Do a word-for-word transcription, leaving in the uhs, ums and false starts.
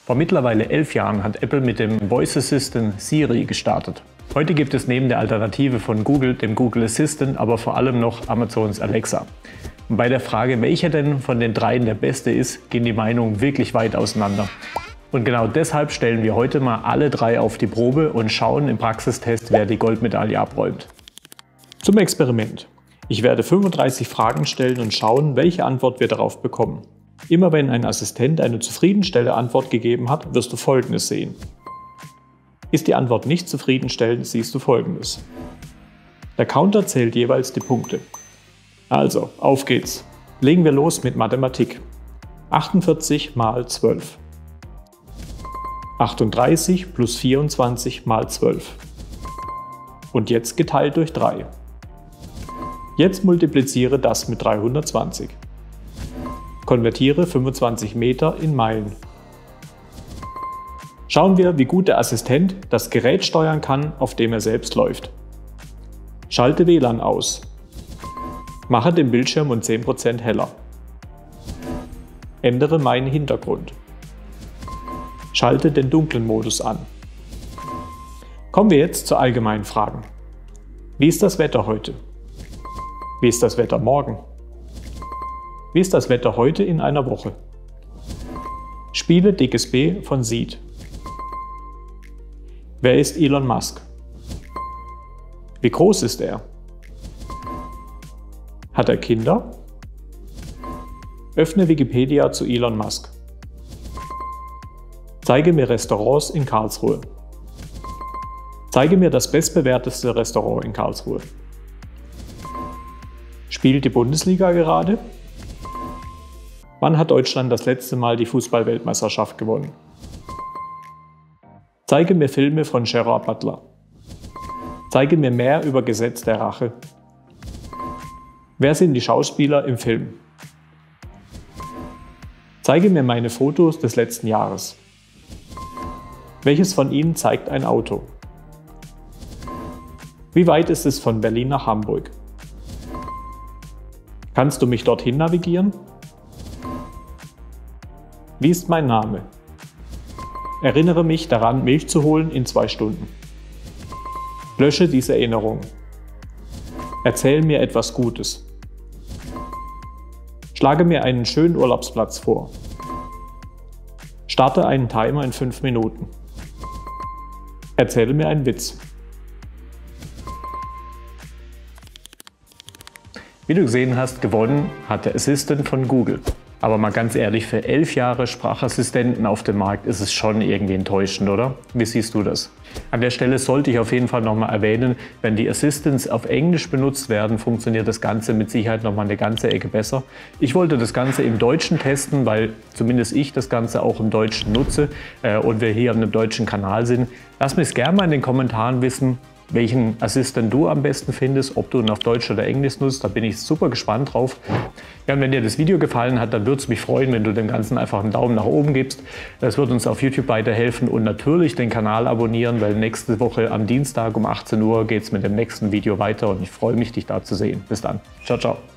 Vor mittlerweile elf Jahren hat Apple mit dem Voice Assistant Siri gestartet. Heute gibt es neben der Alternative von Google, dem Google Assistant, aber vor allem noch Amazons Alexa. Und bei der Frage, welcher denn von den dreien der beste ist, gehen die Meinungen wirklich weit auseinander. Und genau deshalb stellen wir heute mal alle drei auf die Probe und schauen im Praxistest, wer die Goldmedaille abräumt. Zum Experiment. Ich werde fünfunddreißig Fragen stellen und schauen, welche Antwort wir darauf bekommen. Immer wenn ein Assistent eine zufriedenstellende Antwort gegeben hat, wirst du Folgendes sehen. Ist die Antwort nicht zufriedenstellend, siehst du Folgendes. Der Counter zählt jeweils die Punkte. Also, auf geht's. Legen wir los mit Mathematik. achtundvierzig mal zwölf. achtunddreißig plus vierundzwanzig mal zwölf. Und jetzt geteilt durch drei. Jetzt multipliziere das mit dreihundertzwanzig. Konvertiere fünfundzwanzig Meter in Meilen. Schauen wir, wie gut der Assistent das Gerät steuern kann, auf dem er selbst läuft. Schalte W L A N aus. Mache den Bildschirm um zehn Prozent heller. Ändere meinen Hintergrund. Schalte den dunklen Modus an. Kommen wir jetzt zu allgemeinen Fragen. Wie ist das Wetter heute? Wie ist das Wetter morgen? Wie ist das Wetter heute in einer Woche? Spiele dickes B von Seed. Wer ist Elon Musk? Wie groß ist er? Hat er Kinder? Öffne Wikipedia zu Elon Musk. Zeige mir Restaurants in Karlsruhe. Zeige mir das bestbewerteste Restaurant in Karlsruhe. Spielt die Bundesliga gerade? Wann hat Deutschland das letzte Mal die Fußball-Weltmeisterschaft gewonnen? Zeige mir Filme von Gerard Butler. Zeige mir mehr über Gesetz der Rache. Wer sind die Schauspieler im Film? Zeige mir meine Fotos des letzten Jahres. Welches von ihnen zeigt ein Auto? Wie weit ist es von Berlin nach Hamburg? Kannst du mich dorthin navigieren? Wie ist mein Name? Erinnere mich daran, Milch zu holen in zwei Stunden. Lösche diese Erinnerung. Erzähl mir etwas Gutes. Schlage mir einen schönen Urlaubsplatz vor. Starte einen Timer in fünf Minuten. Erzähle mir einen Witz. Wie du gesehen hast, gewonnen hat der Assistant von Google. Aber mal ganz ehrlich, für elf Jahre Sprachassistenten auf dem Markt ist es schon irgendwie enttäuschend, oder? Wie siehst du das? An der Stelle sollte ich auf jeden Fall nochmal erwähnen, wenn die Assistants auf Englisch benutzt werden, funktioniert das Ganze mit Sicherheit nochmal eine ganze Ecke besser. Ich wollte das Ganze im Deutschen testen, weil zumindest ich das Ganze auch im Deutschen nutze äh, und wir hier auf einem deutschen Kanal sind. Lass mich gerne mal in den Kommentaren wissen, welchen Assistent du am besten findest, ob du ihn auf Deutsch oder Englisch nutzt, da bin ich super gespannt drauf. Ja, und wenn dir das Video gefallen hat, dann würde es mich freuen, wenn du dem Ganzen einfach einen Daumen nach oben gibst. Das wird uns auf YouTube weiterhelfen und natürlich den Kanal abonnieren, weil nächste Woche am Dienstag um achtzehn Uhr geht es mit dem nächsten Video weiter und ich freue mich, dich da zu sehen. Bis dann. Ciao, ciao.